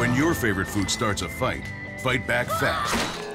When your favorite food starts a fight, fight back fast.